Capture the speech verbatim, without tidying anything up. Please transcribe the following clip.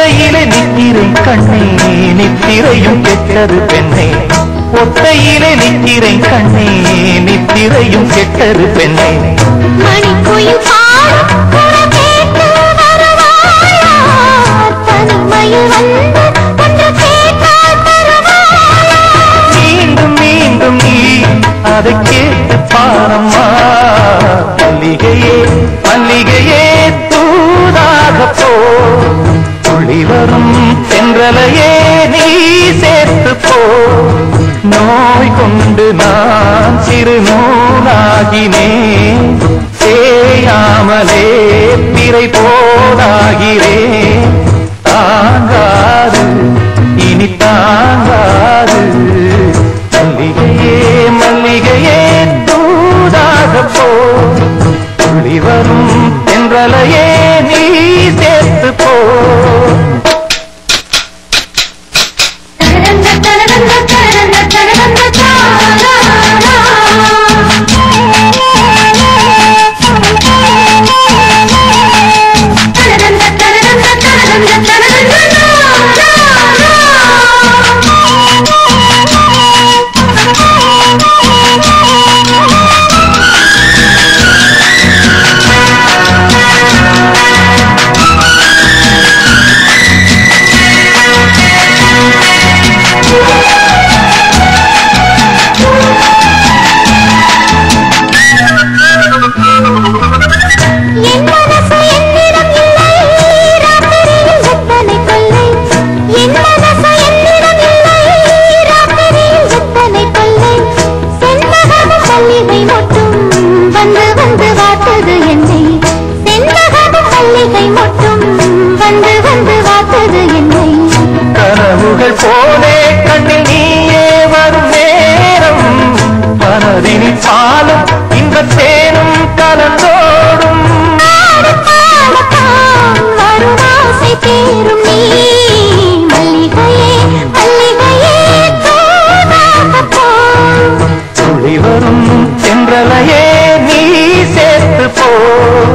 ஒத்தையிலே நிற்கிறேன் கண்ணே நித்திரையும் கெட்டது பெண்ணே ஒத்தையிலே நிற்கிறேன் கண்ணே நித்திரையும் கெட்டது பெண்ணே மணிக்குயில் பாடும் கேட்டு வருவாயா தனிமையில் வந்து ஒன்று கேட்டால் தருவாயா மீண்டும் மீண்டும் நீ அதை கேட்டு பாரம்மா மல்லிகையே மல்லிகையே தூதாக போ துளி வரும் தென்றலையே நீ சேர்த்து போ நோய் கொண்டு நான் சிறு நூலாகினேன் சேயாமலே பிறை போதாகிறேன் தாங்காது இனி தாங்காது மல்லிகையே மல்லிகையே தூதாக போ துளி வரும் தென்றலையே நீ சேர்த்து போ கனவுகள் போலே கண்ணில் நீயே வரும் நேரம் மனதினி பாலும் இந்த தேனும் கலந்தோடும் வருவாசை தேரும் நீ மல்லிகையே மல்லிகையே துளி வரும் தென்றலையே நீ சேர்த்து போ